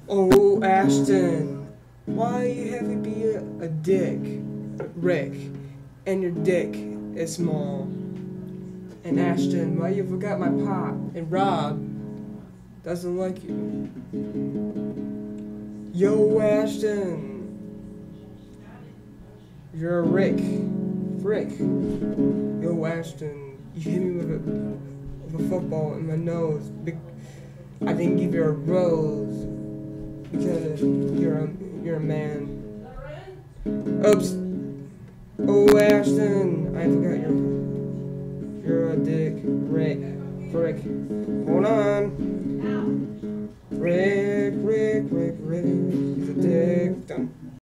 Oh, Ashton, why you have to be a dick, Rick, and your dick is small? And Ashton, why you forgot my pop? And Rob doesn't like you. Yo, Ashton, you're a Rick. Yo, Ashton, you hit me with a football in my nose. I didn't give you a rose because you're a man. Oops. Oh, Ashton, I forgot you're a dick. Rick. Hold on. Rick. He's a dick. Done.